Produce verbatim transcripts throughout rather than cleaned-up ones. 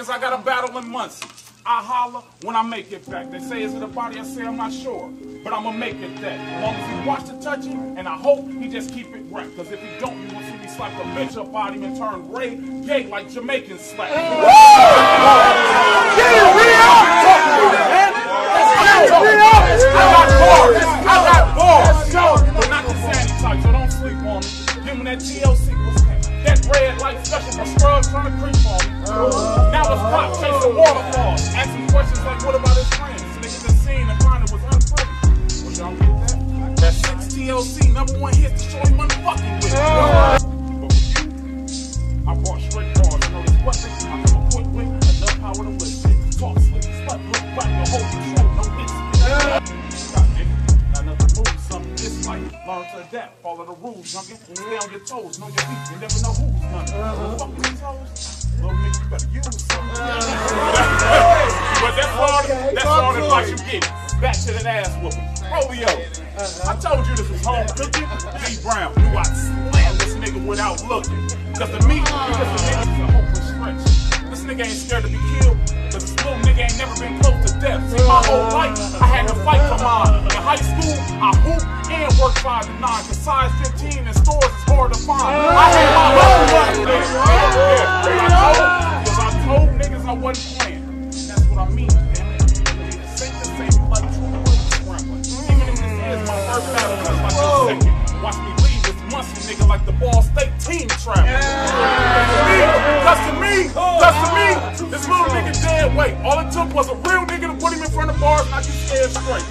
niggas I got a battle in Muncie. I holler when I make it back. They say, is it a body? I say, I'm not sure. But I'ma make it that. As long as he watch the touching, and I hope he just keep it wrapped. Cause if he don't, you will see me slap a bitch up out him and turn gray, gay like Jamaican slap. Get it, we up! I got bars. I got bars. But not the sandy type, so don't sleep on me. Give me that T L C. That red light special for scrubs trying to creep on me. Uh, now it's pop chasing waterfalls. Asking questions like, what about his friends? So they get the scene and find it was unfriendly. But y'all get that? That six T L C number one hit to show him motherfucking with. Uh, but with you, I brought straight bars. You know this weapon? I come a quick with enough power to lift it. Talk slick, slut, look right, your whole control, no hits. Uh, got nigga, got nothing to move, something this like. Learn to adapt, follow the rules, junkie. Stay on your toes, know your feet, you never know who's done it. Uh-huh. Fuck these toes, little nigga, you better use something. Uh-huh. But that's all, okay, that's all the advice you get. Back to that ass whooping. Polio. Uh-huh. I told you this was home cooking. D Brown, you out slam this nigga without looking. Cause the meat, because the nigga's a hopeless stretch. This nigga ain't scared to be killed. Cause this little nigga ain't never been close to death. See, my whole life, I had to fight for mine. In high school, I hooped and worked five to nine. Cause size fifteen in stores is hard to find. I had my whole life. Yeah, I told, cause I told niggas I wasn't playing. That's what I mean, damn it. The same to say you like true words scrambling. Even if this is my first battle, that's like your second. Watch me leave this musty nigga like the Ball State team travel. Cause to me, cause to me, this little nigga dead weight. All it took was a real nigga to put him in front of bars and I just stayed straight.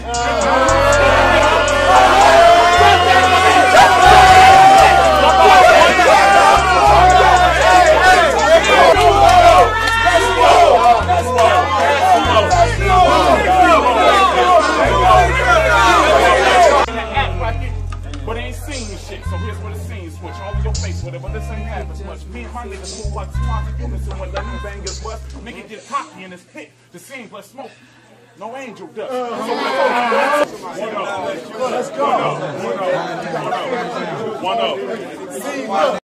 But ain't seen this shit, so here's where the scene switch. All in your face with it, but this ain't half as much. Me and my niggas move like two hundred units and when that new bangers bust, nigga get cocky in his pit. The scene's like smoke. No angel dust. Uh, so one up. Let's go. One up. One up. One up.